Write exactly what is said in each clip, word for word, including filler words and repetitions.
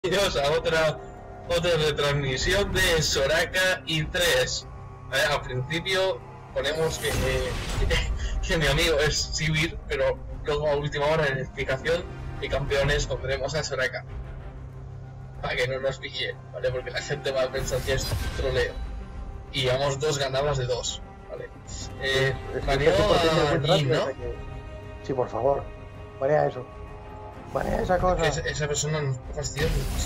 Bienvenidos a otra, otra retransmisión de Soraka y tres. Eh, al principio ponemos que, eh, que, que mi amigo es Sivir, pero luego a última hora en explicación y campeones pondremos a Soraka. Para que no nos pille, ¿vale? Porque la gente va a pensar que es troleo. Y llevamos dos ganadas de dos, ¿vale? Eh, baneo a Jin, ¿no? Que... Sí, por favor. Banea eso. Banea esa cosa. Es, esa persona nos fastidia mucho.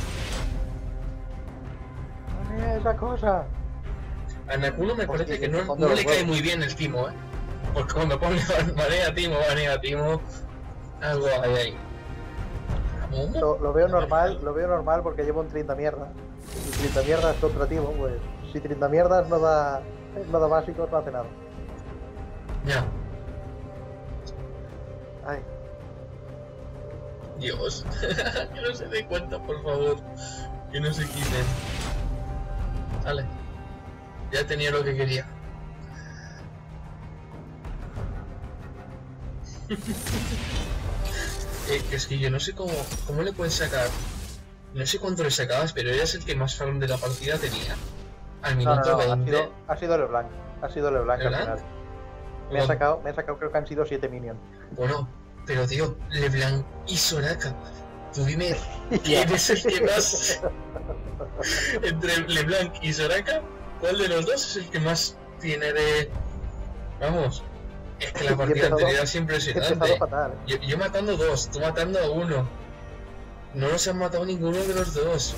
Banea esa cosa. A Nakuno me parece Hostia, que no, ¿cuándo no lo le puedo? cae muy bien el timo, ¿eh? Porque cuando pone banea timo, banea timo, algo hay ahí. Lo, lo veo normal, lo veo normal porque llevo un treinta mierdas. Y treinta mierdas contra timo, pues si treinta mierdas no da, no da básicos, no hace nada. Ya. Ay. Dios. Que no se dé cuenta, por favor. Que no se quiten. Sale. Ya tenía lo que quería. eh, es que yo no sé cómo, cómo le puedes sacar. No sé cuánto le sacabas, pero eres el que más farm de la partida tenía. Al No, minuto no, no, ha veinte. sido, ha sido LeBlanc. Ha sido LeBlanc al ¿LeBlanc? final. Me ha sacado, me ha sacado, creo que han sido siete minions. Bueno, pero tío, LeBlanc y Soraka. Tú dime, ¿quién es el que más... Entre LeBlanc y Soraka, ¿cuál de los dos es el que más tiene de... Vamos, es que la partida empezado- anterior es He impresionante. empezado fatal. ¿eh? Yo, yo matando dos, tú matando a uno. No nos han matado ninguno de los dos.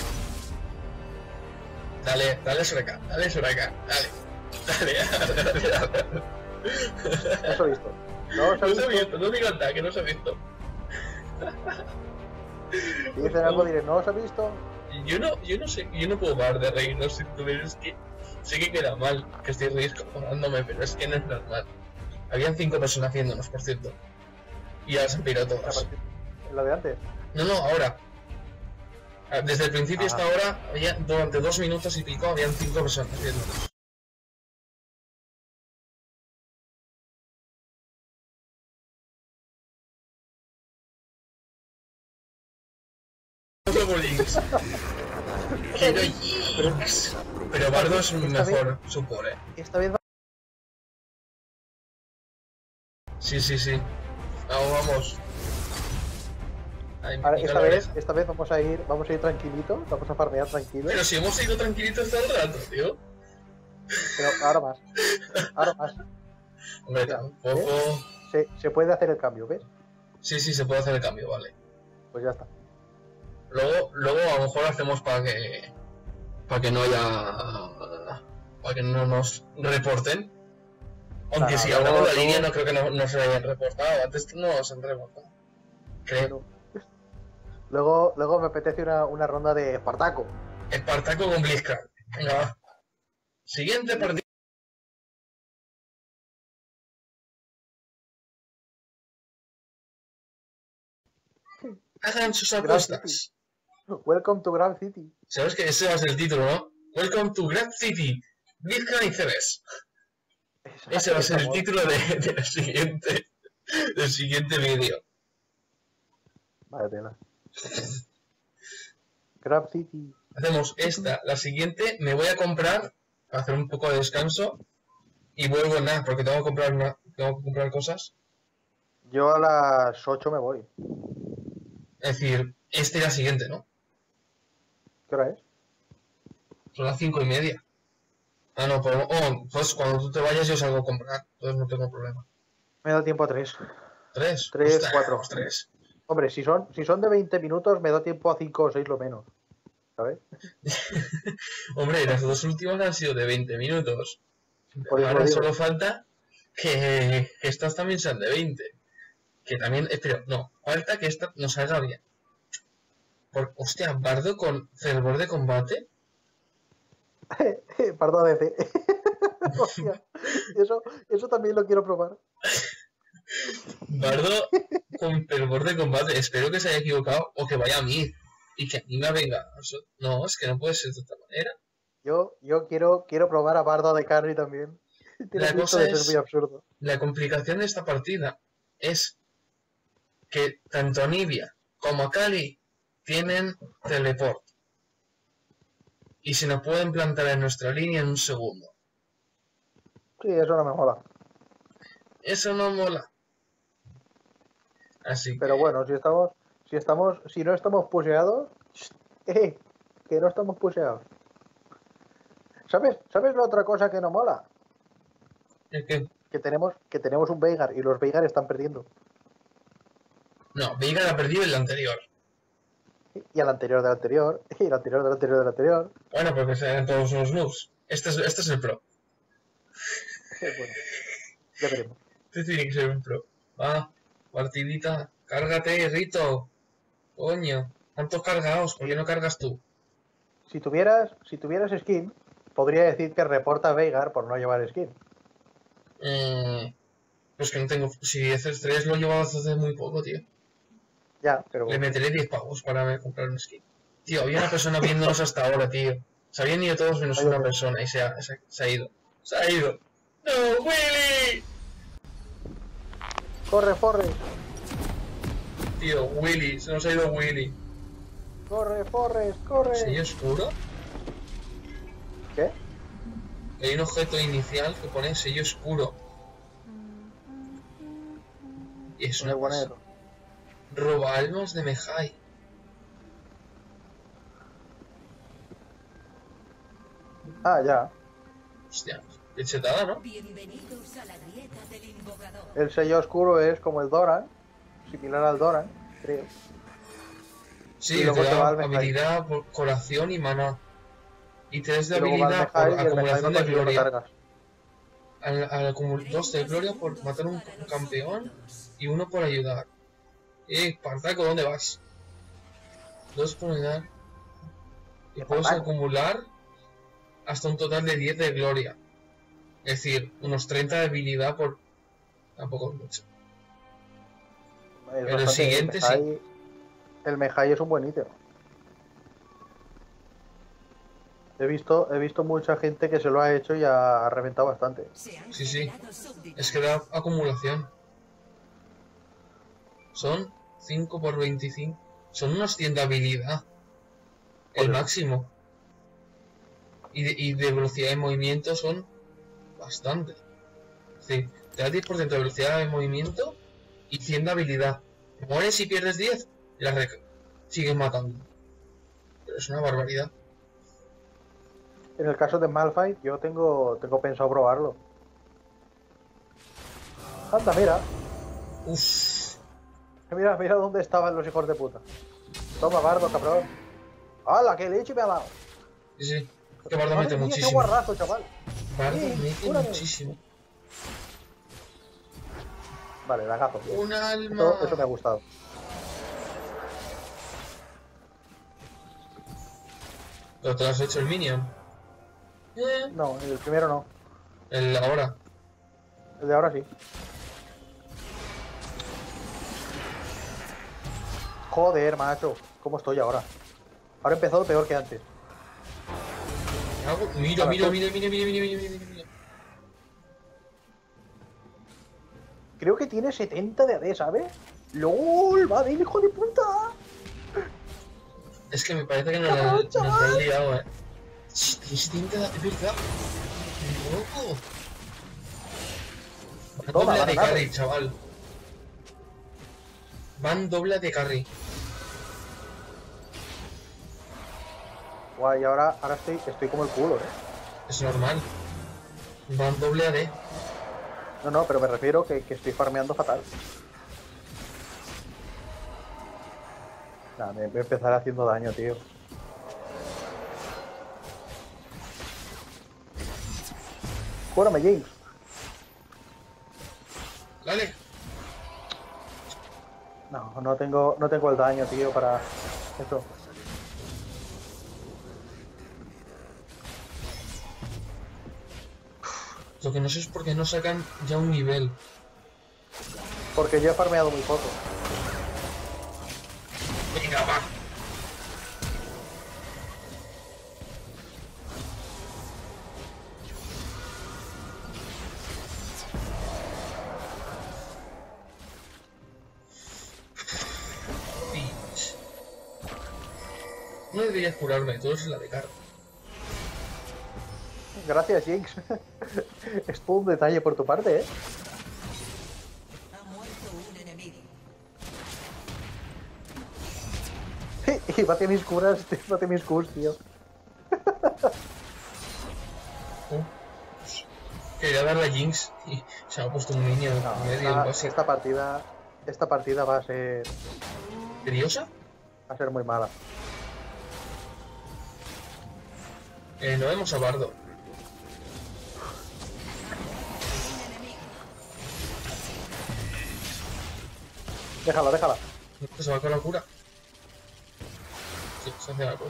Dale, dale Soraka, dale Soraka, dale. Dale, dale, dale, dale. No os he visto. No os No he se ha visto. visto, no digo nada, que no se ha visto. Si dicen algo diré, ¿no os he visto? Yo no, yo no sé, yo no puedo parar de reírnos sin tu es que sé que queda mal que estoy reír-cojonándome, pero es que no es normal. Habían cinco personas haciéndonos, por cierto. Y ya se han pirado todas. En la de antes. No, no, ahora. Ah, Desde el principio hasta Ah. ahora, había, durante dos minutos y pico, habían cinco personas haciéndonos. Luego Jinx. Quiero Jinx. Pero Bardo es un Esta vez- mejor support, eh. Esta vez va... Sí, sí, sí. Vamos, vamos. Ay, me Ahora, pica esta la vez, oreja. esta vez vamos a ir, vamos a ir tranquilitos, vamos a farmear tranquilos. Pero si hemos ido tranquilitos todo el rato, tío. Pero ahora más. Ahora más. Hombre, Ya, tampoco... Se, se puede hacer el cambio, ¿ves? Sí, sí, se puede hacer el cambio, vale. Pues ya está. Luego, luego a lo mejor hacemos para que... Para que no haya... Para que no nos reporten. Aunque Nada, si luego- hablamos la luego- línea no creo que no, no se hayan reportado. Antes no nos han reportado. Creo. Bueno. Luego, luego me apetece una, una ronda de Espartaco. Espartaco con Blitzcrank. Venga, va. Siguiente partido. Hagan sus apuestas. Welcome to Grand City. Sabes que ese va a ser el título, ¿no? Welcome to Grand City. Blitzcrank y C Bs. Ese va a ser el título de, de la siguiente, del siguiente vídeo. Vale, tela. Grand City. Hacemos esta, la siguiente me voy a comprar para hacer un poco de descanso y vuelvo nada, porque tengo que comprar una, tengo que comprar cosas. Yo a las ocho me voy. Es decir, este y la siguiente, ¿no? ¿Qué hora es? Son las cinco y media. Ah, no, pues, oh, pues cuando tú te vayas yo salgo a comprar, entonces no tengo problema. Me da tiempo a tres. ¿Tres? Tres, Ostras, cuatro. los tres. Hombre, si son, si son de veinte minutos, me da tiempo a cinco o seis lo menos. ¿Sabes? Hombre, las dos últimas han sido de veinte minutos. Por eso Ahora lo digo. solo falta que, que estas también sean de veinte. Que también, eh, pero no, falta que esta nos salga bien. Por, hostia, Bardo con fervor de combate. Perdón, D C. Hostia, eso, eso también lo quiero probar. Bardo con fervor de combate. Espero que se haya equivocado o que vaya a mí. Y que a mí me venga. No, es que no puede ser de otra manera. Yo, yo quiero, quiero probar a Bardo de carry también. Tiene La pinta cosa de ser es- muy absurdo. La complicación de esta partida es que tanto a Nibia como a Kali tienen teleport. Y se nos pueden plantar en nuestra línea en un segundo. Sí, eso no me mola. Eso no mola. Así Pero que... bueno, si estamos, si estamos, si no estamos pusheados, eh, que no estamos pusheados. ¿Sabes? ¿Sabes la otra cosa que no mola? Es que... Que tenemos, que tenemos un Veigar y los Veigar están perdiendo. No, Veigar ha perdido el anterior. Y al anterior del anterior, y el anterior del anterior del anterior. Bueno, porque serán todos unos noobs. Este es, este es el pro. Bueno, ya veremos. Este tiene que ser un pro. Va, partidita, cárgate, Rito. Coño, ¿cuántos cargaos? ¿Por qué no cargas tú? Si tuvieras, si tuvieras skin, podría decir que reporta a Veigar por no llevar skin. Eh, pues que no tengo... Si haces tres lo he llevado hace muy poco, tío. Ya, pero... Le meteré diez pavos para comprar un skin. Tío, había una persona viéndonos hasta ahora, tío. Se habían ido todos menos una persona y se ha, se, se ha ido. Se ha ido. ¡No, Willy! ¡Corre, Forrest! Tío, Willy. Se nos ha ido Willy. ¡Corre, Forrest! ¡Corre! ¿Sello oscuro? ¿Qué? Hay un objeto inicial que pone sello oscuro. Y es una cosa. Roba almas de Mejai. Ah, ya. Hostia, qué chetada, ¿no? Bienvenidos a la grieta del invocador. El sello oscuro es como el Doran, similar al Doran, creo. Sí, Y luego te te da va al Mejai. habilidad por corazón y maná. Y tres de Y luego va al habilidad Mejai por y el Mejai acumulación no de consigue gloria. recargas. Al, al acumular dos de gloria por matar un campeón y uno por ayudar. Eh, Partaco, ¿dónde vas? Dos por ayudar. Y puedes Espartaco. acumular hasta un total de diez de gloria. Es decir, unos treinta de habilidad por... Tampoco es mucho. Es Pero el bastante, siguiente el Mejai, El Mejai es un buen ítem. He visto, he visto mucha gente que se lo ha hecho y ha reventado bastante. Se han Sí, sí. generado súbditos. Es que da acumulación. Son cinco por veinticinco. Son unos cien de habilidad. El Joder. máximo. Y de, y de velocidad de movimiento son bastante. Sí, te da diez por ciento de velocidad de movimiento y cien de habilidad. Mueres y pierdes diez, y las rec- sigues matando. Pero es una barbaridad. En el caso de Malphite, yo tengo, tengo pensado probarlo. Anda, mira. Uff. Mira, mira dónde estaban los hijos de puta. Toma, Bardo, cabrón. ¡Hala, qué leche me ha dado! Sí, sí. Que Bardo Madre mete mía, qué muchísimo. guarrazo, chaval. Bardo Sí, mete cúrame. muchísimo. Vale, lagazo. Un alma. Eso, eso me ha gustado. Pero te lo has hecho el minion. Eh, No, el primero no. el ahora. El de ahora sí. Joder, macho. ¿Cómo estoy ahora? Ahora he empezado peor que antes. ¿Qué hago? Mira, Ahora mira, tú. mira, mira, mira, mira, mira, mira, mira. Creo que tiene setenta de A D, ¿sabes? ¡Lol! ¡Va bien, hijo de puta! Es que me parece que nos la, Cabrón, nos la chaval. han liado, eh. Sí, tienes tinta, es verdad. Loco. Van Toma, doble van de a darle. carry, chaval. Van doble de carry. Guay, y ahora, ahora estoy, estoy como el culo, ¿eh? Es normal. Van doble A D. No, no, pero me refiero que, que estoy farmeando fatal. Nada, me voy a empezar haciendo daño, tío. Cúrame, James. Dale. No, no tengo, no tengo el daño, tío, para eso. Lo que no sé es por qué no sacan ya un nivel. Porque yo he farmeado muy poco. Venga, va. Bitch. No deberías curarme, todo es la de cara. Gracias, Jinx. Es todo un detalle por tu parte, ¿eh? Ha muerto un enemigo. Y bate mis curas, bate mis curs, tío. Uh, quería darle a Jinx y se ha puesto un niño No, en medio esta, del base. esta partida, esta partida va a ser, ¿Seriosa? va a ser muy mala. Eh, no vemos a Bardo. Déjala, déjala. Se va con la cura. Sí, se hace la cura.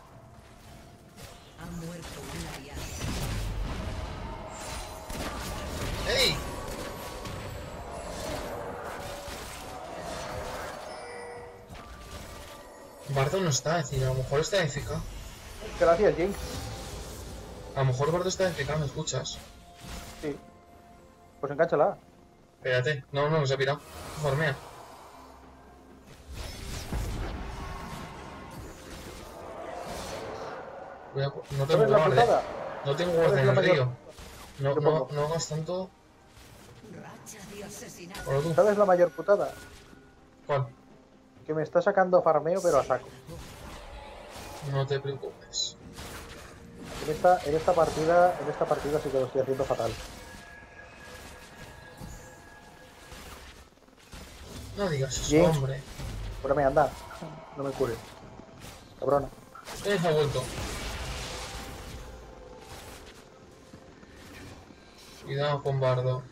Ha muerto un aliado. ¡Ey! Bardo no está, es decir, a lo mejor está F K. Gracias, Jinx. A lo mejor Bardo está F K, ¿me escuchas? Sí. Pues encánchala. Espérate. No, no, se ha pirado. Formea. Voy a... No tengo ¿Sabes la guardia. putada? No tengo ¿Sabes guardia en la el mayor- río. No, Yo no, pongo. no hagas tanto. Racha de asesinato. Ahora tú. ¿Sabes la mayor putada? ¿Cuál? Que me está sacando farmeo, pero a saco. No te preocupes. En esta, en esta partida, en esta partida sí que lo estoy haciendo fatal. No digas eso, Jinx. hombre. Cúrame, anda. No me cures. Cabrona. Eh, ha vuelto. Cuidado con Bardo.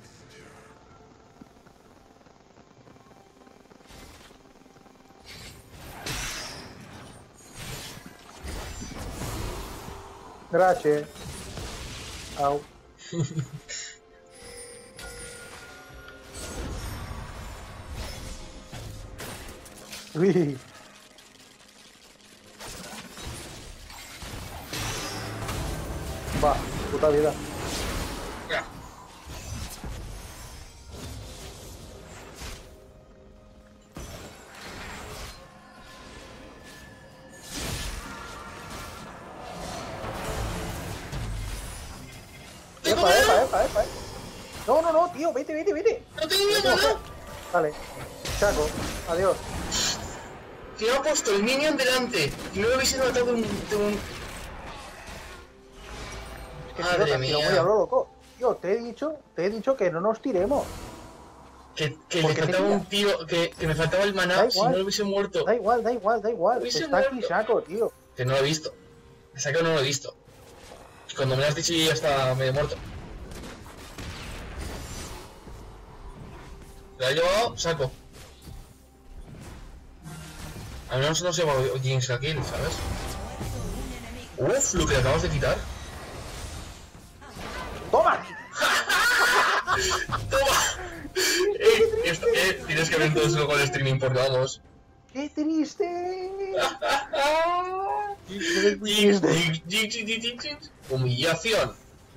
Gracias. Au. Uy. Va, puta vida. Ya. Epa, epa, epa, epa. No, no, no, tío, vete, vete, vete. No tengo miedo, no. Vale. Chaco, adiós. Que ha puesto el minion delante. Y no lo hubiese matado de un... De un... Es que Madre tío, mía. tranquilo, muy a lo loco. Tío, te he dicho, te he dicho que no nos tiremos. Que, que le Porque faltaba tenía- un tiro, que, que me faltaba el Da maná si igual. no lo hubiese muerto. Da igual, da igual, da igual. Hubiese Está aquí muerto. Chaco, tío. Que no lo he visto. Me saca que no lo he visto. Y cuando me lo has dicho yo ya está medio muerto. Lo ha llevado, saco. Al menos no se va Jinx aquí, ¿sabes? Uf, lo que le acabas de quitar. ¡Toma! ¡Toma! eh, esto, eh, tienes que ver entonces luego el streaming porque vamos. ¡Qué triste! Jinx, Jinx, Jinx, Jinx, Jinx, Jinx. Humillación.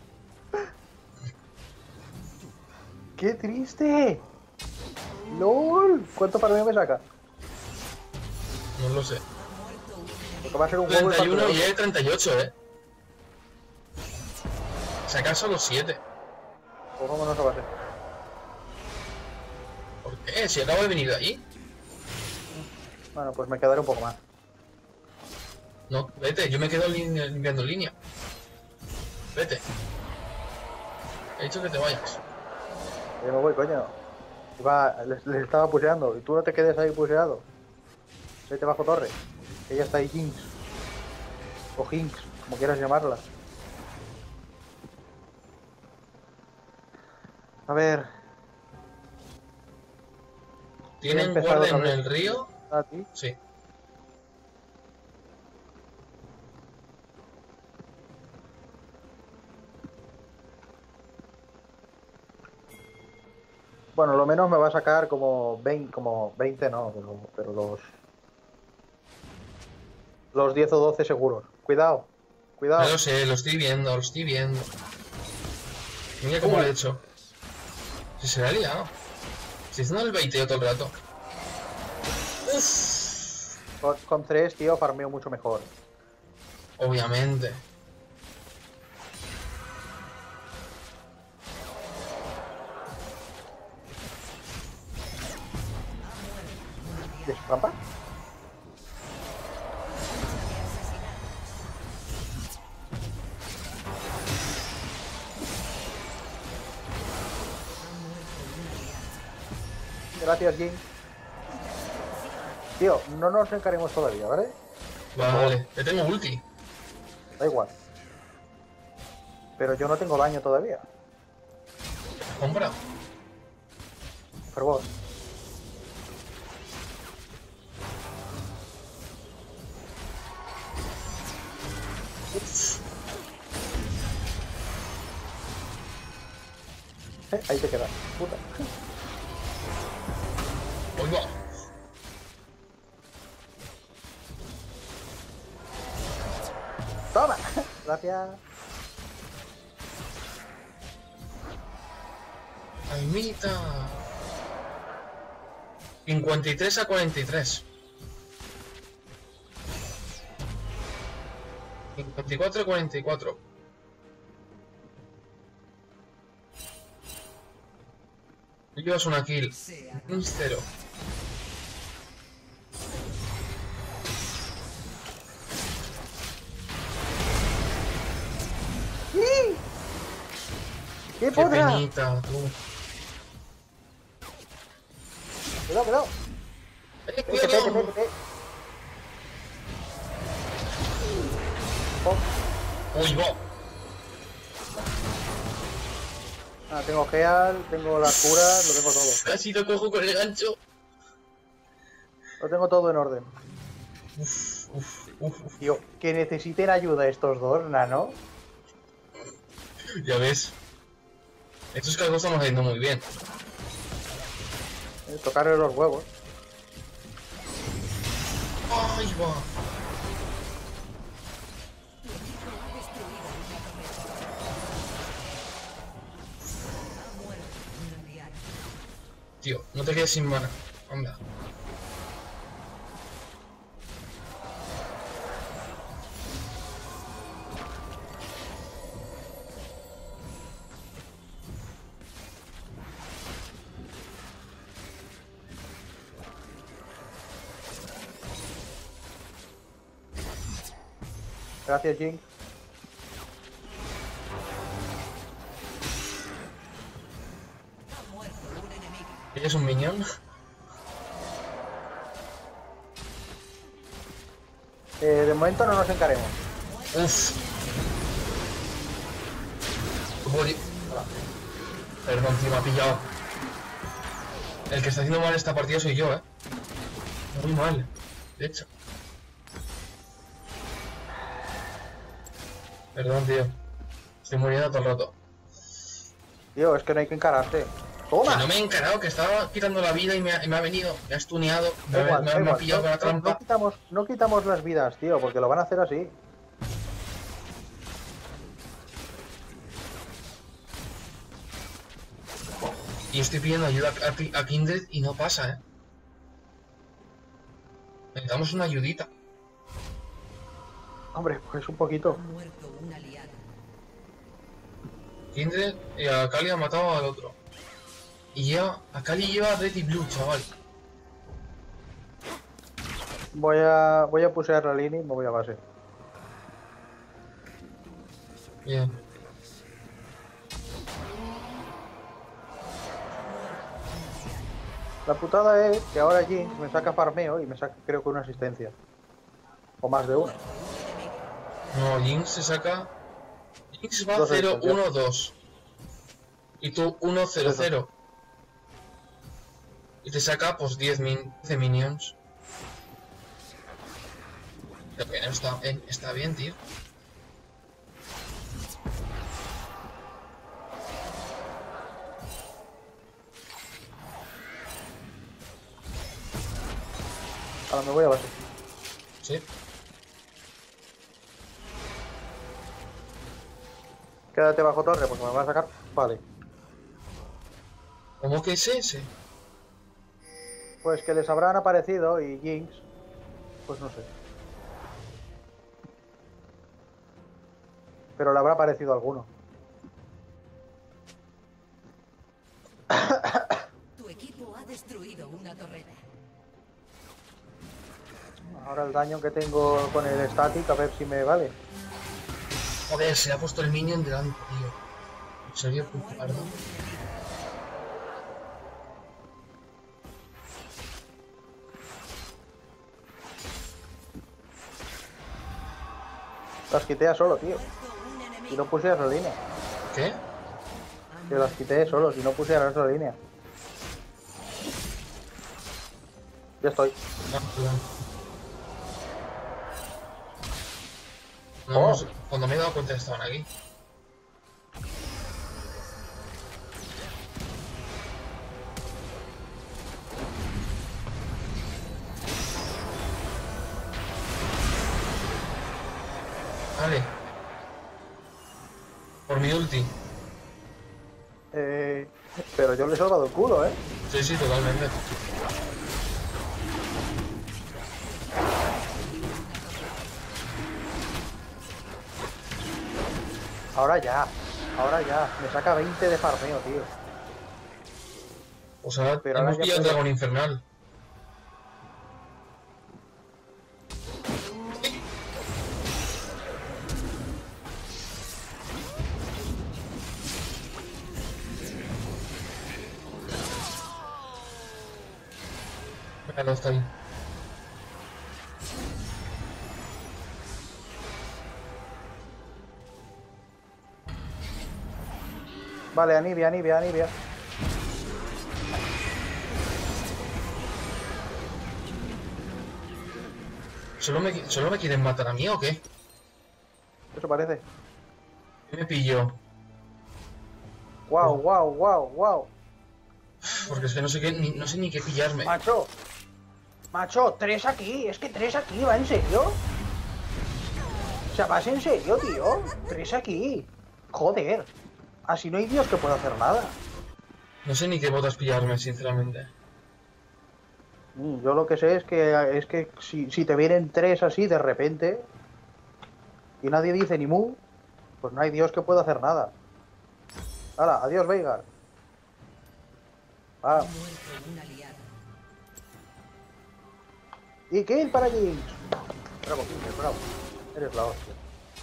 ¡Qué triste! ¡Lol! ¿Cuánto farmeo me saca? No lo sé. Porque va a ser un juego de treinta y uno factura. y él treinta y ocho, eh. Sacar solo siete. Pues cómo no se va a hacer. ¿Por qué? Si acabo de venir de allí. Bueno, pues me quedaré un poco más. No, vete, yo me quedo lin- limpiando línea. Vete. He dicho que te vayas. Yo me voy, coño. Iba, les, les estaba puseando. Y tú no te quedes ahí puseado. Vete bajo torre. Que ya está ahí Jinx. O Jinx, como quieras llamarla. A ver. ¿Tienen empezado guardia en otra vez. el río? ¿A ti? Sí. Bueno, lo menos me va a sacar como veinte, como veinte no, pero, pero los... Los diez o doce seguros. Cuidado. Cuidado. No lo sé, lo estoy viendo, lo estoy viendo. Mira cómo lo he hecho. Si se le ha liado. Si está el baiteo todo el rato. Uff. Con, con tres, tío, farmeo mucho mejor. Obviamente. ¿De su trampa? Gracias, Jin. Tío, no nos encaremos todavía, ¿vale? Vale, le tengo ulti. Da igual. Pero yo no tengo daño todavía. Compra. Por favor. Eh, ahí te quedas, puta. Oiga. ¡Toma! Gracias. Almita. cincuenta y tres a cuarenta y tres. cincuenta y cuatro a cuarenta y cuatro. Tú llevas una kill. Sea Un cero. ¡Sí! ¡Qué Qué podrá! penita, tú. Cuidado, cuidado. ¡Eh, Vete, vete, cuidado! vete, vete. Oh. ¡Uy, va! Ah, tengo Geal, tengo las curas, lo tengo todo. Casi lo cojo con el gancho. Lo tengo todo en orden. Uf, uf, uf, uf. Tío, que necesiten ayuda estos dos, nano. Ya ves. Estos cargos estamos haciendo muy bien. Eh, tocarle los huevos. ¡Ay, va! ha muerto un aldeano. Tío, no te quedes sin mana. Anda. Gracias, Jin. Ha muerto un enemigo. ¿Eres un minion? Eh, de momento no nos encaremos. Uf. Voy. Perdón, tío, me ha pillado. El que está haciendo mal esta partida soy yo, eh. Muy mal, de hecho. Perdón, tío. Estoy muriendo todo el rato. Tío, es que no hay que encararse. Que ¡Toma! no me he encarado, que estaba quitando la vida y me ha, y me ha venido, me ha stuneado, me, Da ha- igual, me ha- da me ha igual. pillado No, con la no- trampa. no quitamos, no quitamos las vidas, tío, porque lo van a hacer así. Y estoy pidiendo ayuda a, Ki- a Kindred y no pasa, eh. Necesitamos una ayudita. Hombre, pues un poquito. Ha muerto un aliado. Kindred y a Kali ha matado al otro. Y lleva, a Kali lleva Red y Blue, chaval. Voy a, voy a pusear la línea y me voy a base. Bien. La putada es que ahora Jin me saca farmeo y me saca creo que una asistencia. O más de una. No, Jinx se saca. Jinx va Dos cero hechos, ya. uno dos. Y tú uno cero Eso. cero. Y te saca pues diez min quince minions. Pero que no está, eh, está bien, tío. Ahora me voy a base. Sí. Quédate bajo torre porque me va a sacar. Vale. ¿Cómo que es ese? Pues que les habrán aparecido y Jinx Pues no sé. Pero le habrá parecido alguno. Tu equipo ha destruido una torreta. Ahora el daño que tengo con el static, a ver si me vale. Joder, se ha puesto el minion delante, tío. En serio, puto pardo. Las quité solo, tío. Un Si enemigo. no pusieras la línea. ¿Qué? Que las quité solo, si no pusieras la línea. Ya estoy. No, perdón. No, Oh. no sé, cuando me he dado cuenta estaban aquí. Vale. Por mi ulti. Eh, pero yo le he salvado el culo, ¿eh? Sí, sí, totalmente. Ahora ya. Ahora ya. Me saca veinte de farmeo, tío. O sea, Pero hemos ahora ya pillado el puedo- dragón infernal. Venga, no está ahí. Vale, Anivia, Anivia, Anivia. ¿Solo me, ¿Solo me quieren matar a mí o qué? Eso parece. ¿Qué me pilló? Wow, wow, wow, wow. Porque es que no sé qué, ni, no sé ni qué pillarme. Macho. Macho, tres aquí. Es que tres aquí, ¿va en serio? O sea, ¿vas en serio, tío? Tres aquí. Joder. Así no hay Dios que pueda hacer nada. No sé ni qué botas pillarme, sinceramente. Mm, Yo lo que sé es que es que si, si te vienen tres así de repente y nadie dice ni mu, pues no hay Dios que pueda hacer nada. Hala, adiós, Veigar. Ah, Ha muerto un aliado. y kill para Jinx. Bravo, Jinx, bravo. Eres la hostia.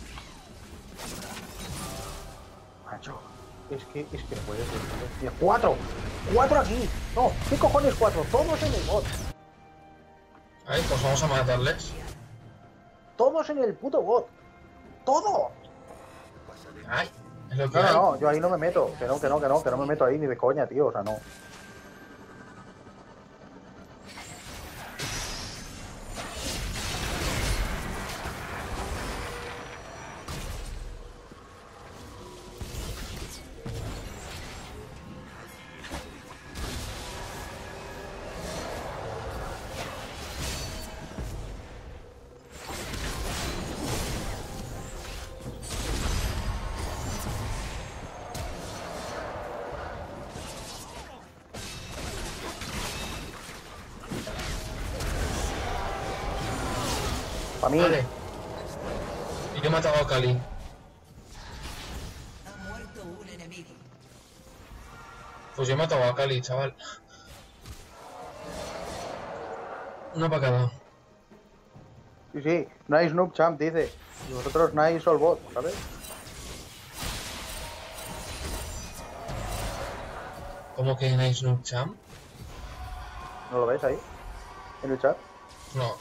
Macho, es que, es que no puedes ser. tío. ¡Cuatro! ¡Cuatro aquí! No, ¿qué cojones cuatro? Todos en el bot. Ay, pues vamos a matarles. Todos en el puto bot. ¡Todo! Ay, es lo que No, no, hay. no, yo ahí no me meto. Que no, que no, que no, que no me meto ahí ni de coña, tío. O sea, no. Para mí, Vale. Y yo he matado a Kali. Ha muerto un enemigo. Pues yo he matado a Kali, chaval. Una para cada. sí, sí, nice noob champ, dice. Y vosotros nice all bot, ¿sabes? ¿Cómo que Nice Noob Champ? ¿No lo ves ahí? En el chat. No.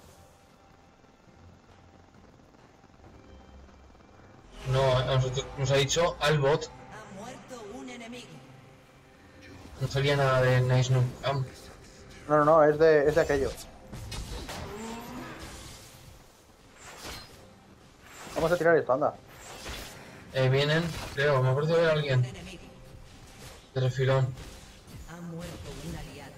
No, a nosotros nos ha dicho al bot. Ha muerto un enemigo. No salía nada de Nice Noob Champ. No, no, no, es de, es de aquello. Vamos a tirar esto, anda. Eh, vienen, creo, me ha parecido ver a Un alguien. enemigo. De refilón. Ha muerto un aliado.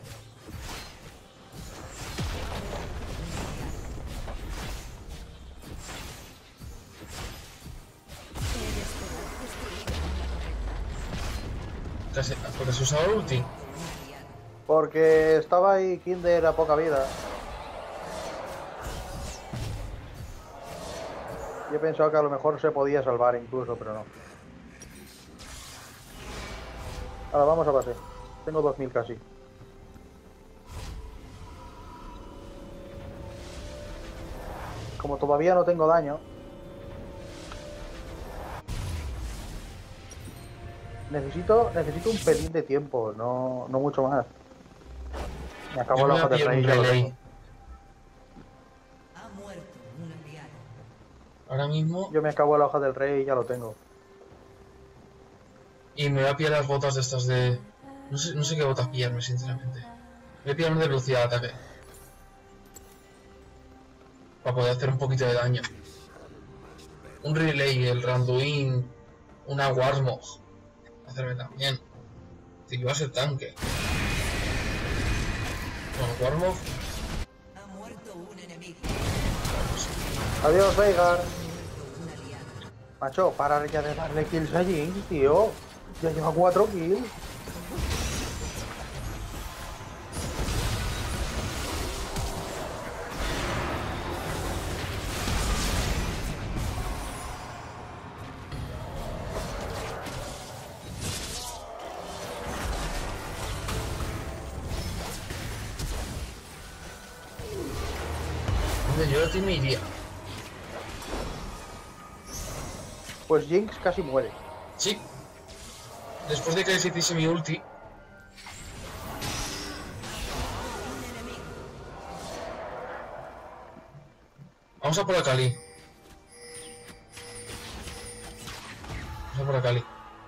¿Qué has- ¿Porque se usaba el ulti? Un aliado. Porque estaba ahí Kinder a poca vida. Yo he pensado que a lo mejor se podía salvar incluso, pero no. Ahora vamos a base. Tengo dos mil casi. Como todavía no tengo daño, necesito necesito un pelín de tiempo, no, no mucho más. Me acabo Yo la voy a hoja de pillar un rey y ya lo relay. tengo. Ha muerto un aliado. Ahora mismo. Yo me acabo la hoja del rey y ya lo tengo. Y me voy a pillar las botas de estas de... No sé, no sé qué botas pillarme, sinceramente. Voy a pillarme de velocidad de ataque. Para poder hacer un poquito de daño. Un relay, el Randuin, una Warmog. Hacerme también. Tío, que va a ser tanque. Bueno, Warmog. Ha muerto un enemigo. Adiós, Veigar. Ha muerto un aliado. Macho, para ya de darle kills a Jinx, tío. Ya lleva cuatro kills. Hombre, yo a ti me iría. Pues Jinx casi muere. Sí. Después de que les hiciese mi ulti. Vamos a por la Kali. Vamos a por la Kali.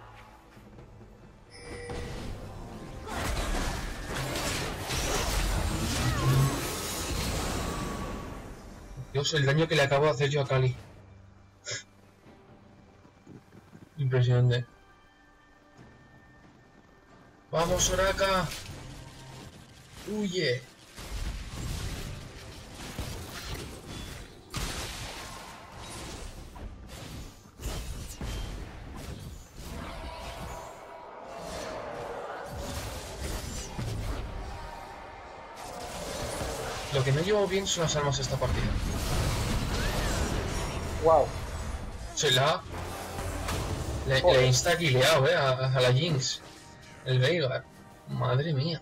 Dios, el daño que le acabo de hacer yo a Kali. Impresionante. ¡Vamos, Soraka! ¡Huye! Lo que no llevo bien son las armas esta partida. Wow. Se la... Le, Joder. le insta guileado, eh, a, a la Jinx. El Veigar. Madre mía.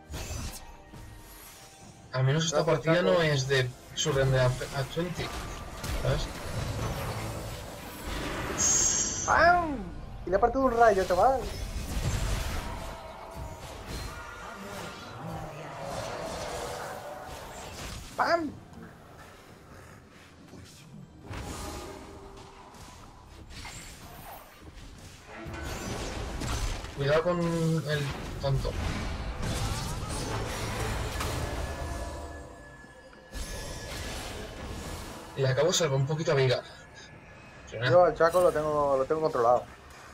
Al menos esta Gracias, partida Chaco. no es de surrender a, a veinte. ¿Sabes? ¡Pam! Y le ha partido un rayo, chaval. ¡Pam! Cuidado con el tonto. Le acabo de salvar un poquito a Veigar. Pero nada. Yo al Chaco lo tengo, lo tengo controlado.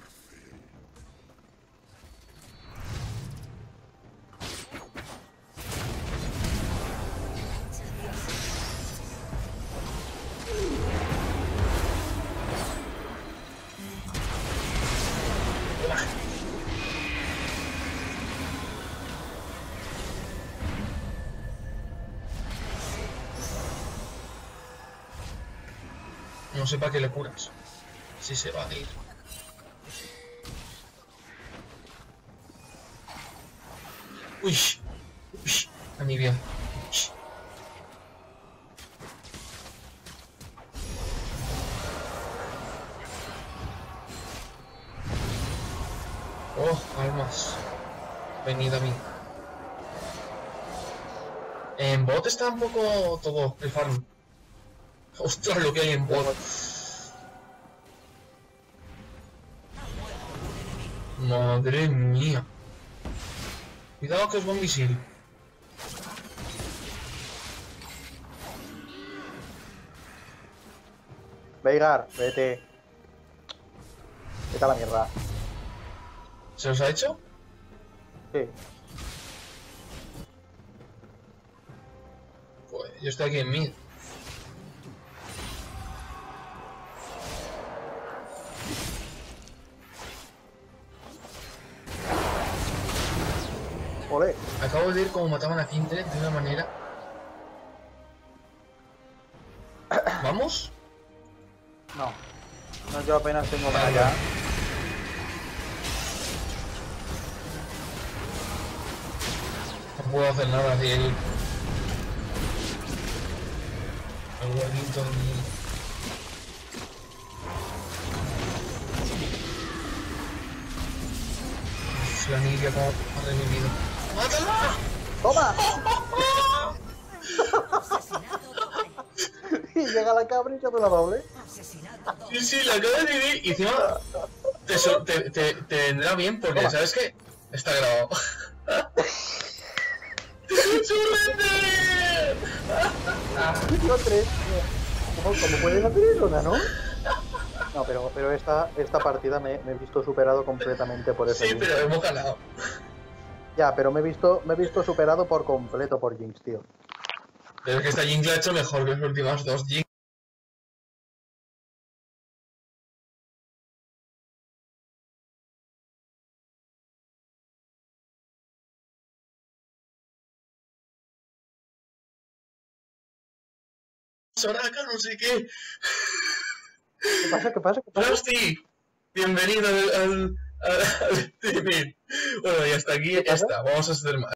No sé para qué le curas. Si se va a ir. Uy. Uy. A mi bien. Uy. Oh, almas. Venid a mí. En bot está un poco todo el farm. Ostras, lo que hay en bot. Madre mía. Cuidado que os va un misil. Veigar, vete. Vete a la mierda. ¿Se os ha hecho? Sí. Pues yo estoy aquí en mid. Ole. Acabo de ver cómo mataban a Kindred de una manera. ¿Vamos? No. No, yo apenas tengo Vale. nada. No puedo hacer nada de él. El huevito de mí. La niña como ha revivido. ¡Mátala! ¡Toma! Asesinato total. Y llega la cabra y se hace la doble. Asesinato total. Sí, sí, la acabo de vivir y encima te, so- te, te, te vendrá bien porque, Toma. ¿sabes qué? Está grabado. ¡Surrender! Yo tres. ¿Cómo, cómo pueden hacer eso, no? No, pero, pero esta, esta partida me, me he visto superado completamente por ese Sí, Jinx. pero hemos ganado. Ya, pero me he visto, me he visto superado por completo por Jinx, tío. Pero es que esta Jinx la ha hecho mejor que las últimas dos Jinx. Soraka, no sé qué. ¿Qué pasa? ¿Qué pasa? ¿Qué pasa? Rusty, bienvenido al, al, al, al streaming. Bueno, y hasta aquí ¿Qué pasa? está. Vamos a hacer más.